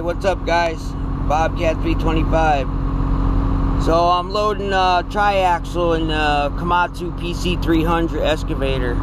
what's up guys? Bobcat 325. So I'm loading triaxle in Komatsu PC300 excavator.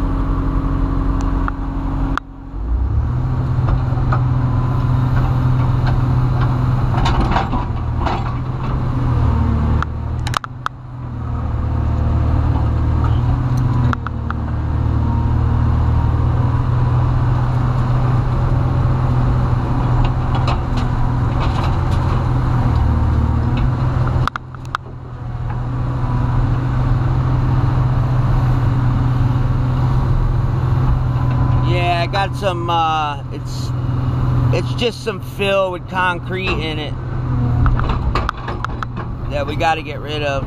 I got some, it's just some fill with concrete in it that we got to get rid of.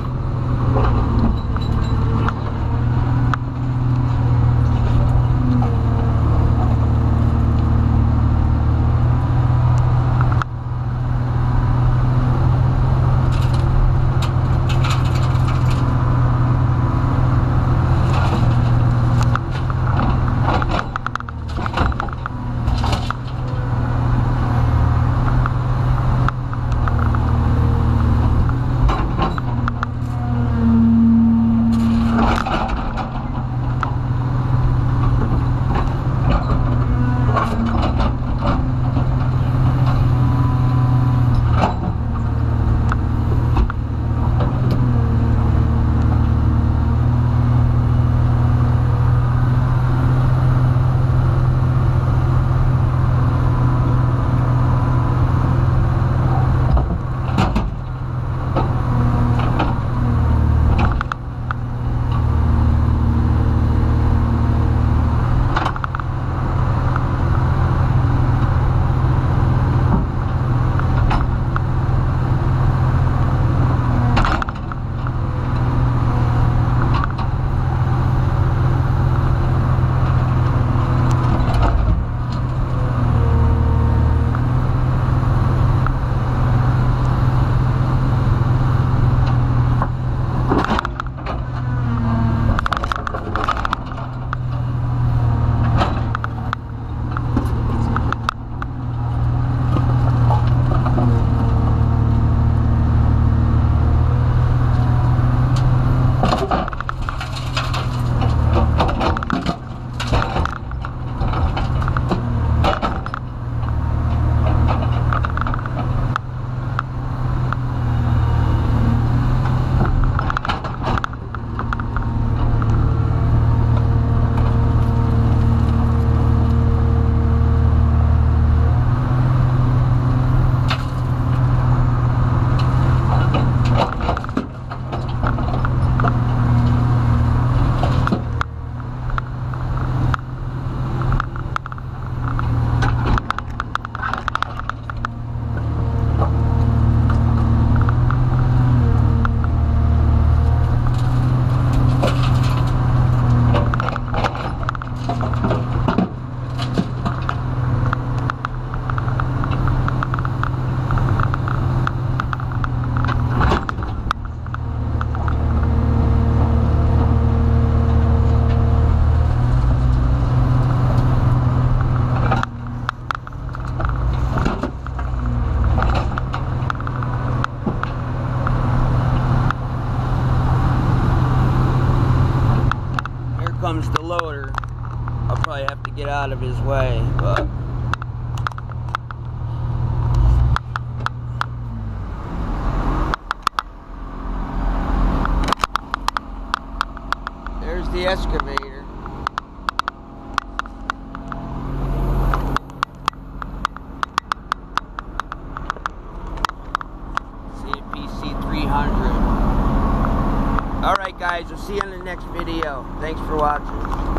Comes the loader. I'll probably have to get out of his way, but there's the excavator. CPC 300. Alright guys, we'll see you in the next video. Thanks for watching.